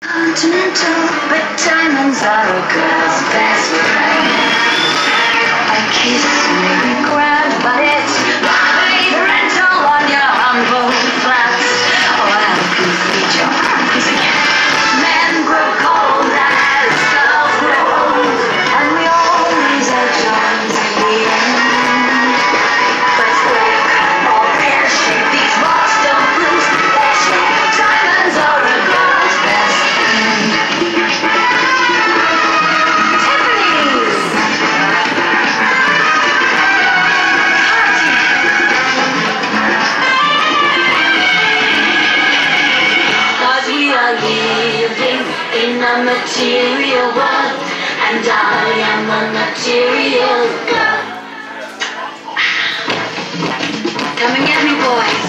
Continental, but diamonds are a girl's best friend. A kiss may be grand, but it's rental on your humble flats. Oh, I'll feed your arms again. Men grow cold as love grows, and we all lose our charms in the end. But where come all pear-shaped these Boston blues? Diamonds are a girl's best friend. Living in a material world, and I am a material girl. Come and get me, boys.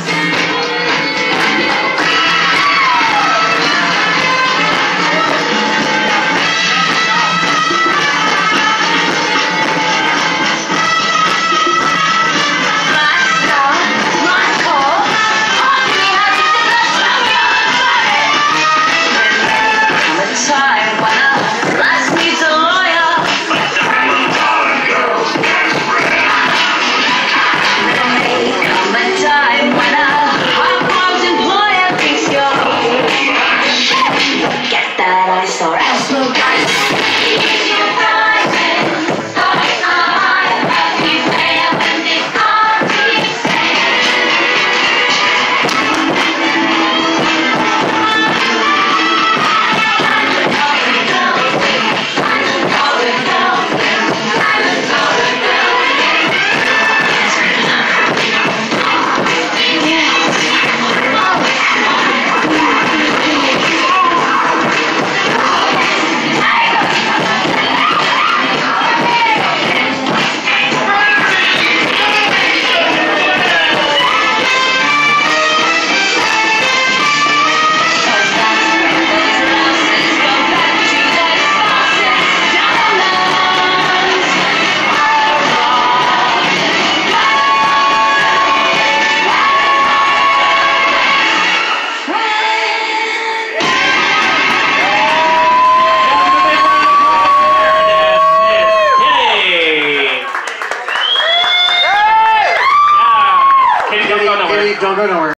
Don't go nowhere.